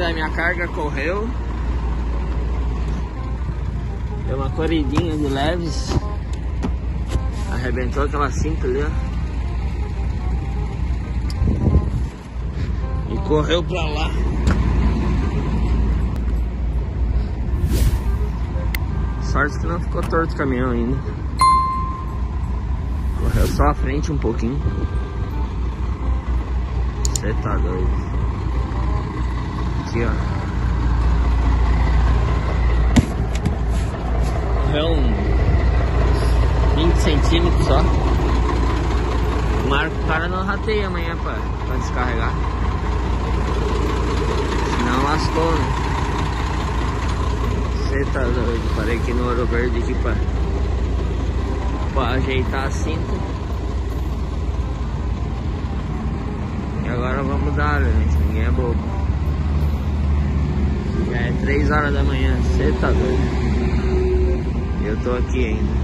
da minha carga correu. Deu uma corridinha de leves. Arrebentou aquela cinta ali, ó. E correu pra lá. Sorte que não ficou torto o caminhão ainda. Correu só a frente um pouquinho. Você tá doido. Aqui, ó. Correu uns 20 centímetros só. Tomara que o cara não rateie amanhã pra descarregar. Senão lascou, né? Você tá doido. Parei aqui no Ouro Verde aqui pra ajeitar a cinta. E agora vamos dar, gente. Ninguém é bobo. Já é 3 horas da manhã. Você tá doido. Eu tô aqui ainda.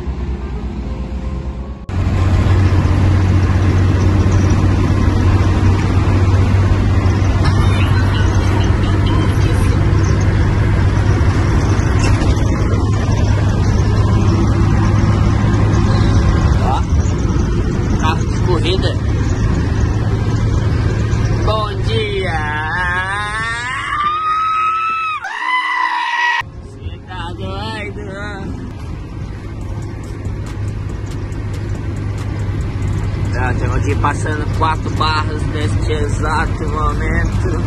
Bom dia! Você tá doido? Já estamos aqui passando 4 barras neste exato momento.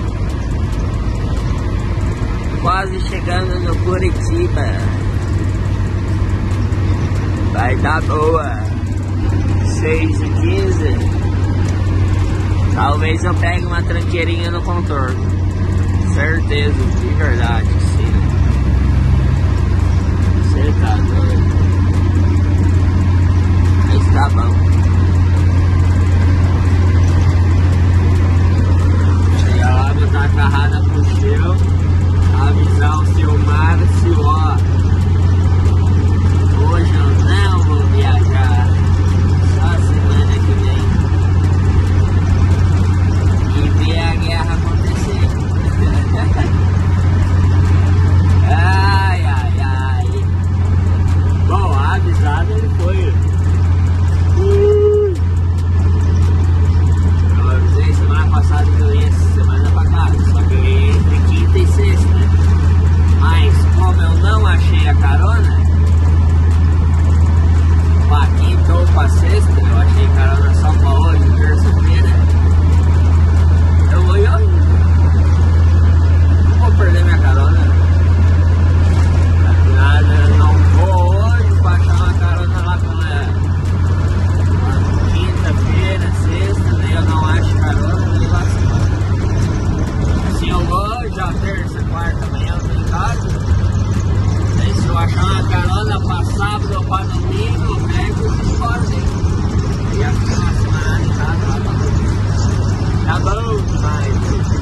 Quase chegando no Curitiba. Vai dar boa. 6h15. Talvez eu pegue uma tranqueirinha no contorno. Certeza, de verdade, sim. Você tá doido. Mas tá bom. Chega lá, botar a carrada pro chão. Avisar o seu Márcio, ó. Hoje eu não vou viajar. Só semana que vem. E ver a guerra acontecer. Ai, ai, ai. Bom, avisado ele foi. Eu avisei semana passada que eu ia essa semana pra cá. Só que eu ia entre quinta e sexta. Mas como eu não achei a carona pra quinta ou pra sexta, eu achei carona só pra hoje, terça-feira. Eu vou ir hoje. Não vou perder minha carona. Nada, eu não vou hoje pra achar uma carona lá pela quinta-feira, sexta, daí eu não acho carona, daí lá assim eu vou hoje, ó, terça, quarta, amanhã eu tô em casa. Daí se eu achar uma carona pra sábado ou pra domingo, eu pego e embora daí. E a semana em casa lá pra domingo. Tá bom demais.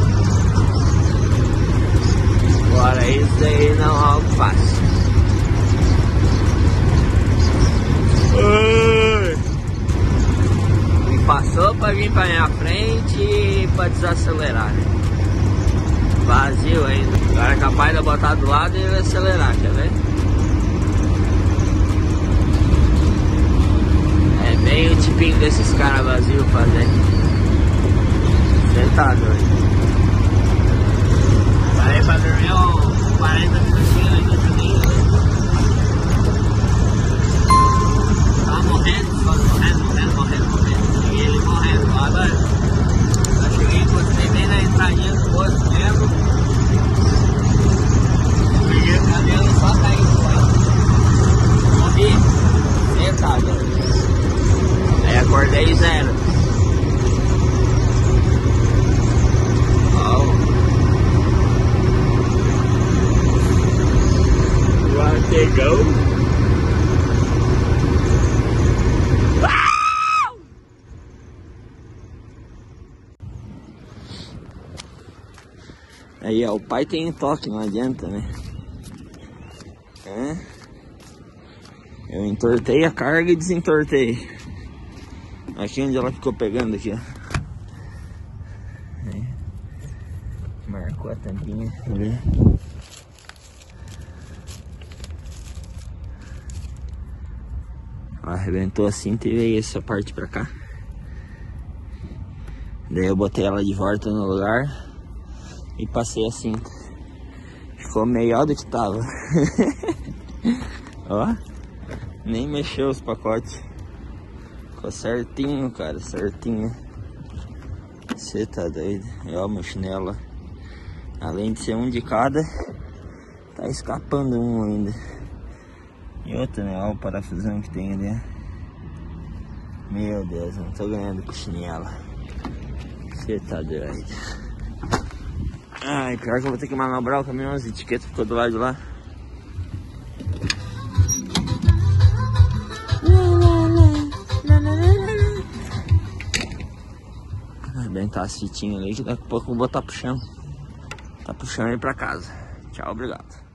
Agora isso aí não é algo fácil. E passou pra vir pra minha frente e pra desacelerar, né? Vazio ainda. Agora é capaz de eu botar do lado e ele acelerar, quer ver? É bem o tipinho desses caras vazios fazendo. Você tá doido. Parei pra dormir uns 40 minutinhos ainda também. Tá morrendo, só morrendo. E ele morrendo. Agora eu cheguei, encostei bem na entradinha do posto mesmo. Peguei o cabelo só caindo fora. Morri. Você tá doido. Aí acordei 0. Pegou. Aí, ó, o pai tem toque, não adianta, né? É. Eu entortei a carga e desentortei. Aqui onde ela ficou pegando aqui, ó. Marcou a tampinha ali. Arrebentou a cinta e veio essa parte pra cá. Daí eu botei ela de volta no lugar e passei a cinta. Ficou melhor do que tava. Ó, nem mexeu os pacotes. Ficou certinho, cara, certinho. Você tá doido? E ó, meu chinelo. Além de ser um de cada, tá escapando um ainda. E outro, né? Olha o parafusão que tem ali. Meu Deus, não tô ganhando com chinelo. Você tá doido. Ai, pior que eu vou ter que manobrar o caminhão, as etiquetas ficou do lado de lá. Arrebentar as fitinhas ali que daqui a pouco eu vou botar pro chão. Tá pro chão e ir pra casa. Tchau, obrigado.